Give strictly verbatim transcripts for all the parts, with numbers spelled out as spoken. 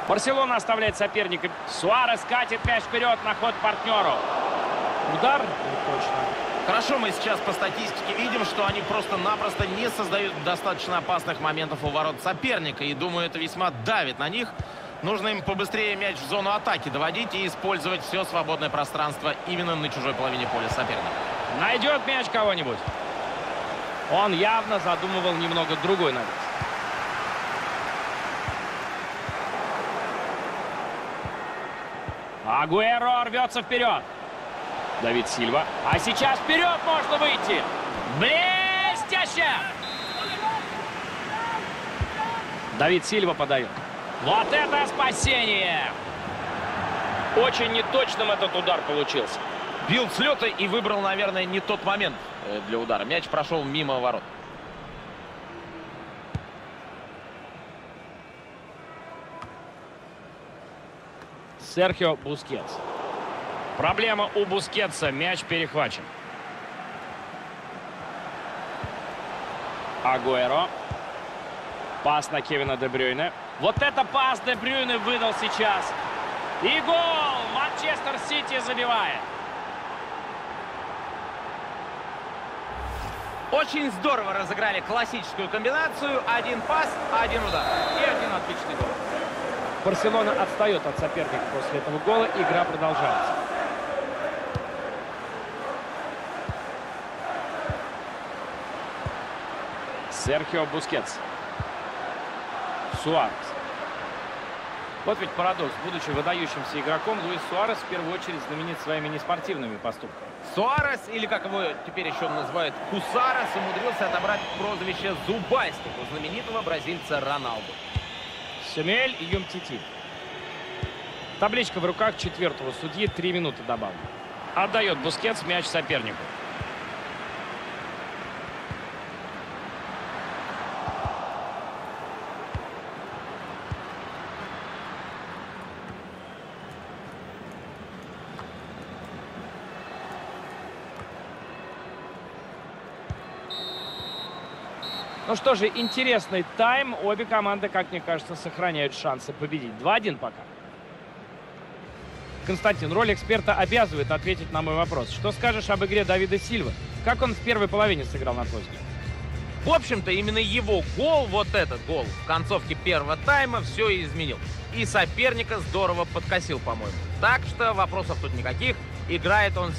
Барселона оставляет соперника. Суарес катит мяч вперед на ход партнеру. Удар? Не точно. Хорошо, мы сейчас по статистике видим, что они просто-напросто не создают достаточно опасных моментов у ворот соперника. И думаю, это весьма давит на них. Нужно им побыстрее мяч в зону атаки доводить и использовать все свободное пространство именно на чужой половине поля соперника. Найдет мяч кого-нибудь. Он явно задумывал немного другой навес. Агуэро рвется вперед. Давид Сильва. А сейчас вперед можно выйти. Блестяще! Давид Сильва подает. Вот это спасение! Очень неточным этот удар получился. Бил с лета и выбрал, наверное, не тот момент для удара. Мяч прошел мимо ворот. Серхио Бускетс. Проблема у Бускетса. Мяч перехвачен. Агуэро. Пас на Кевина Де Брюйне. Вот это пас Де Брюйне выдал сейчас. И гол! Манчестер Сити забивает. Очень здорово разыграли классическую комбинацию. Один пас, один удар. И один отличный гол. Барселона отстает от соперника после этого гола. Игра продолжается. Серхио Бускетс. Суарес. Вот ведь парадокс. Будучи выдающимся игроком, Луис Суарес в первую очередь знаменит своими неспортивными поступками. Суарес, или как его теперь еще называют, Хусарес, умудрился отобрать прозвище «Зубастик» у знаменитого бразильца Роналду. Сюмель Юмтити. Табличка в руках четвертого судьи. Три минуты добавлено. Отдает Бускетс мяч сопернику. Ну что же, интересный тайм. Обе команды, как мне кажется, сохраняют шансы победить. два-один пока. Константин, роль эксперта обязывает ответить на мой вопрос. Что скажешь об игре Давида Сильвы? Как он в первой половине сыграл, на твой взгляд? В общем-то, именно его гол, вот этот гол, в концовке первого тайма все и изменил. И соперника здорово подкосил, по-моему. Так что вопросов тут никаких. Играет он...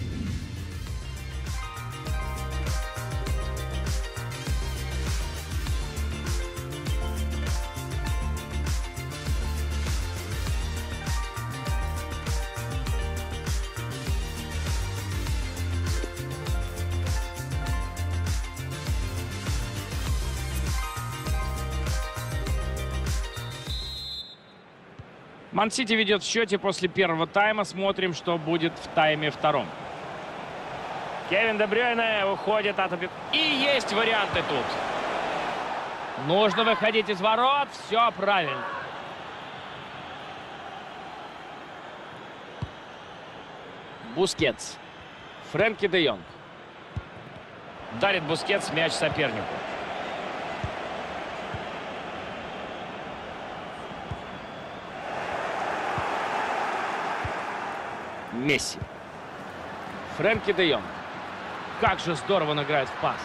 Ман-Сити ведет в счете после первого тайма. Смотрим, что будет в тайме втором. Кевин Де Брюйне уходит от... И есть варианты тут. Нужно выходить из ворот. Все правильно. Бускетс. Фрэнки де Йонг. Дарит Бускетс мяч сопернику. Месси. Фрэнки де Йонг. Как же здорово он играет в пас.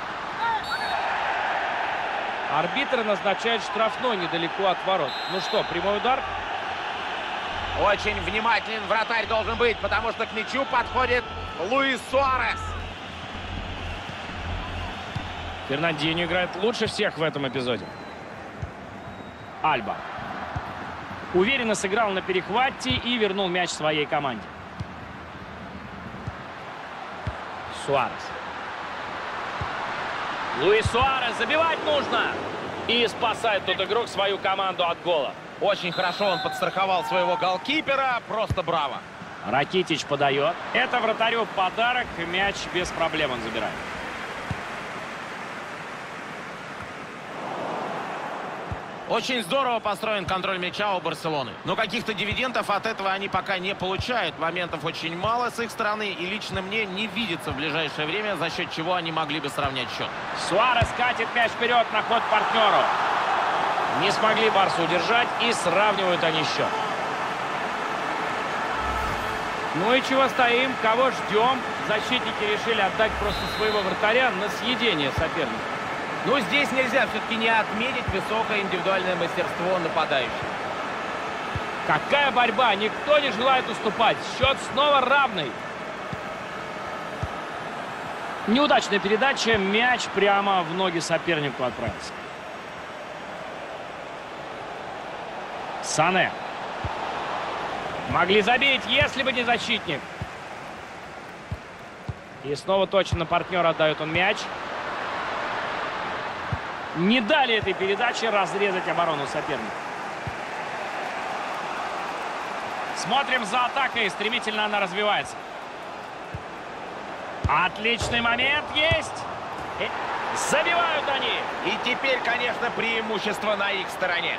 Арбитр назначает штрафной недалеко от ворот. Ну что, прямой удар? Очень внимателен вратарь должен быть, потому что к мячу подходит Луис Суарес. Фернандинho играет лучше всех в этом эпизоде. Альба. Уверенно сыграл на перехвате и вернул мяч своей команде. Суарес. Луис Суарес. Забивать нужно. И спасает тут игрок свою команду от гола. Очень хорошо он подстраховал своего голкипера. Просто браво. Ракитич подает. Это вратарю подарок. Мяч без проблем он забирает. Очень здорово построен контроль мяча у Барселоны. Но каких-то дивидендов от этого они пока не получают. Моментов очень мало с их стороны. И лично мне не видится в ближайшее время, за счет чего они могли бы сравнять счет. Суарес катит мяч вперед на ход партнеру. Не смогли барсы удержать и сравнивают они счет. Ну и чего стоим? Кого ждем? Защитники решили отдать просто своего вратаря на съедение соперника. Ну, здесь нельзя все-таки не отметить высокое индивидуальное мастерство нападающих. Какая борьба! Никто не желает уступать. Счет снова равный. Неудачная передача. Мяч прямо в ноги сопернику отправился. Сане. Могли забить, если бы не защитник. И снова точно партнера отдает он мяч. Не дали этой передаче разрезать оборону соперника. Смотрим за атакой. Стремительно она развивается. Отличный момент есть. И забивают они. И теперь, конечно, преимущество на их стороне.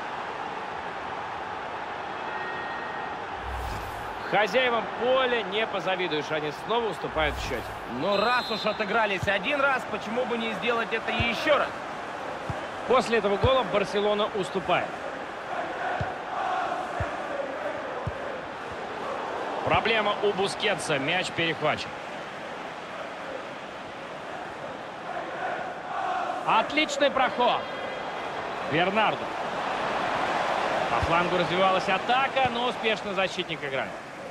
Хозяевам поля не позавидуешь. Они снова уступают в счете. Ну, раз уж отыгрались один раз, почему бы не сделать это и еще раз? После этого гола Барселона уступает. Проблема у Бускетса. Мяч перехвачен. Отличный проход. Бернардо. По флангу развивалась атака, но успешно защитник играет.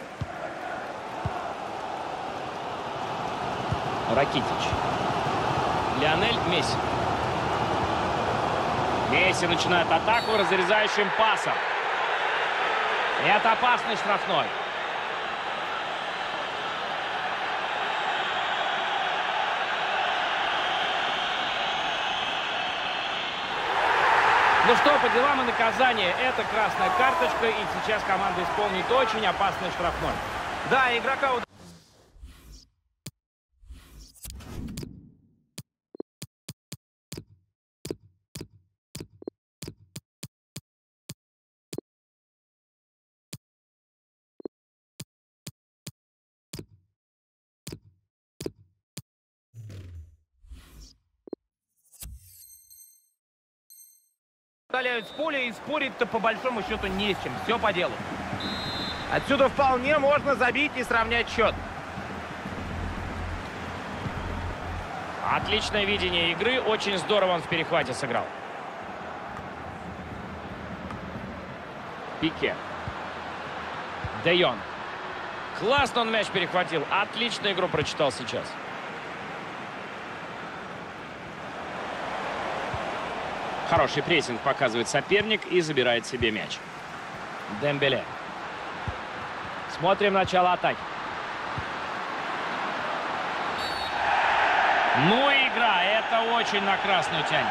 Ракитич. Лионель Месси. Месси начинает атаку разрезающим пасом. Это опасный штрафной. Ну что, по делам и наказание. Это красная карточка, и сейчас команда исполнит очень опасный штрафной. Да, игрока... удаляют с поля, и спорить-то по большому счету не с чем. Все по делу. Отсюда вполне можно забить и сравнять счет. Отличное видение игры. Очень здорово он в перехвате сыграл. Пике. Де Йонг. Классно он мяч перехватил. Отличную игру прочитал сейчас. Хороший прессинг показывает соперник и забирает себе мяч. Дембеле. Смотрим начало атаки. Ну и игра. Это очень на красную тянет.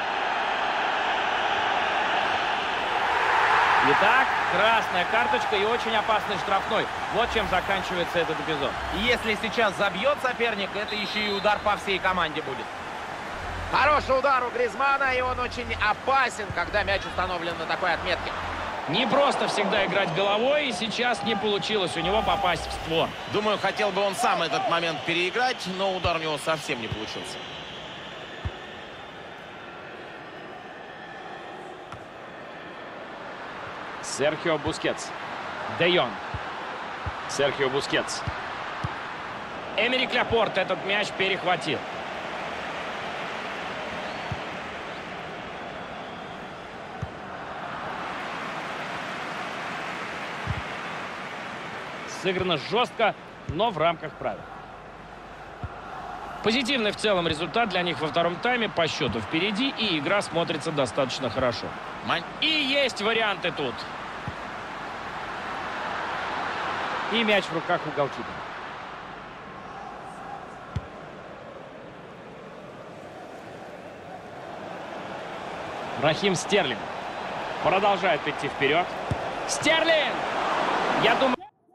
Итак, красная карточка и очень опасный штрафной. Вот чем заканчивается этот эпизод. Если сейчас забьет соперник, это еще и удар по всей команде будет. Хороший удар у Гризмана, и он очень опасен, когда мяч установлен на такой отметке. Не просто всегда играть головой, и сейчас не получилось у него попасть в створ. Думаю, хотел бы он сам этот момент переиграть, но удар у него совсем не получился. Серхио Бускетс. Де Йонг. Серхио Бускетс. Эмерик Ляпорт этот мяч перехватил. Сыграно жестко, но в рамках правил. Позитивный в целом результат для них во втором тайме. По счету впереди, и игра смотрится достаточно хорошо. И есть варианты тут. И мяч в руках у голкипера. Рахим Стерлинг продолжает идти вперед. Стерлинг! Я думаю...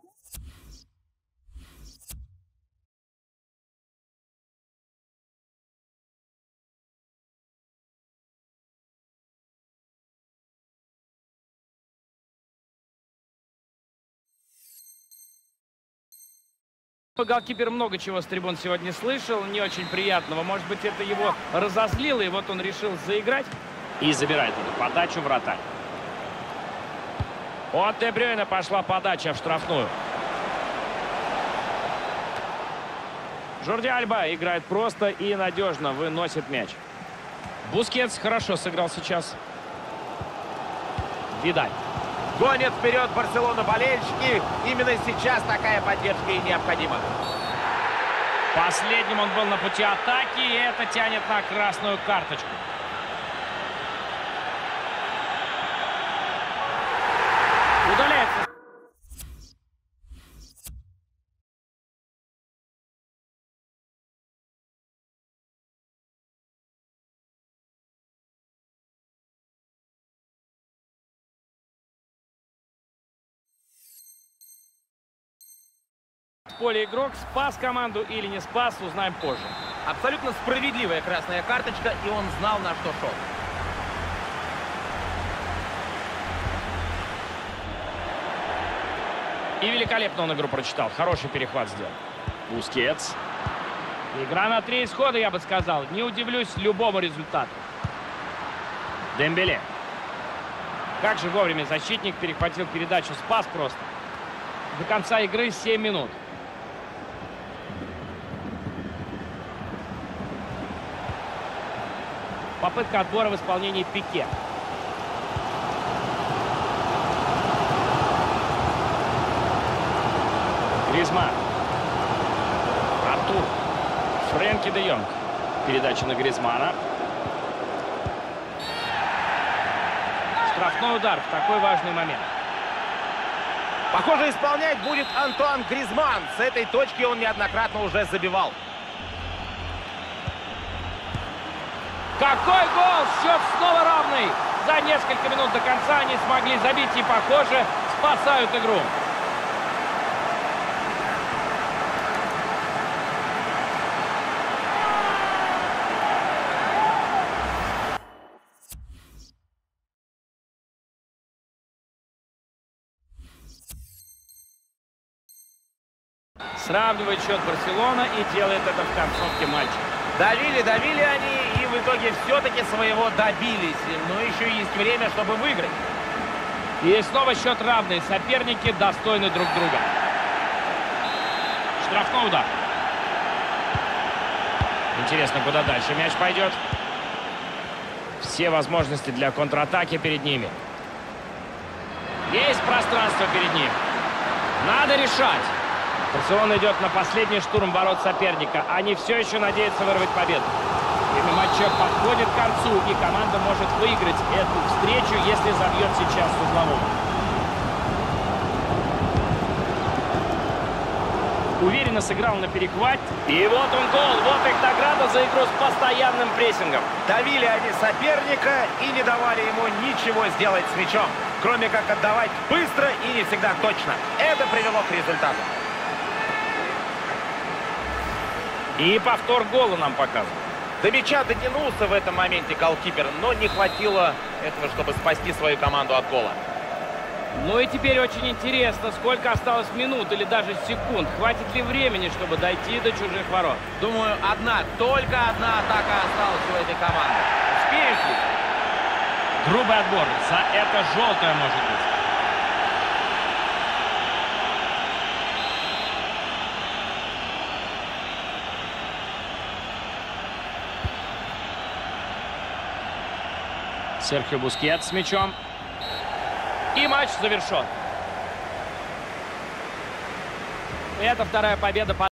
Голкипер много чего с трибун сегодня слышал, не очень приятного. Может быть, это его разозлило, и вот он решил заиграть? И забирает эту подачу вратарь. От Де Брюйне пошла подача в штрафную. Жорди Альба играет просто и надежно, выносит мяч. Бускетс хорошо сыграл сейчас. Видаль. Гонят вперед Барселону болельщики. Именно сейчас такая поддержка и необходима. Последним он был на пути атаки, и это тянет на красную карточку. Удаляется. В поле игрок спас команду или не спас, узнаем позже. Абсолютно справедливая красная карточка, и он знал, на что шел. И великолепно он игру прочитал. Хороший перехват сделал. Бускетс. Игра на три исхода, я бы сказал. Не удивлюсь любому результату. Дембеле. Как же вовремя защитник перехватил передачу. Спас просто. До конца игры семь минут. Попытка отбора в исполнении Пике. Гризман. Артур. Фрэнки де Йонг. Передача на Гризмана. Штрафной удар в такой важный момент. Похоже, исполнять будет Антуан Гризман. С этой точки он неоднократно уже забивал. Какой гол! Счет снова равный. За несколько минут до конца они смогли забить и, похоже, спасают игру. Сравнивает счет Барселона и делает это в концовке матча. Давили, давили они, и в итоге все-таки своего добились. Но еще есть время, чтобы выиграть. И снова счет равный. Соперники достойны друг друга. Штрафной удар. Интересно, куда дальше мяч пойдет. Все возможности для контратаки перед ними. Есть пространство перед ним. Надо решать. Барселона идет на последний штурм ворот соперника. Они все еще надеются вырвать победу. Время матча подходит к концу, и команда может выиграть эту встречу, если забьет сейчас с узлового. Уверенно сыграл на перехват. И вот он гол. Вот их награда за игру с постоянным прессингом. Давили они соперника и не давали ему ничего сделать с мячом, кроме как отдавать быстро и не всегда точно. Это привело к результату. И повтор гола нам показывают. До мяча дотянулся в этом моменте голкипер, но не хватило этого, чтобы спасти свою команду от гола. Ну и теперь очень интересно, сколько осталось минут или даже секунд. Хватит ли времени, чтобы дойти до чужих ворот? Думаю, одна, только одна атака осталась у этой команды. Успеют ли? Грубый отбор. За это желтое может быть. Серхио Бускетс с мячом. И матч завершен. Это вторая победа по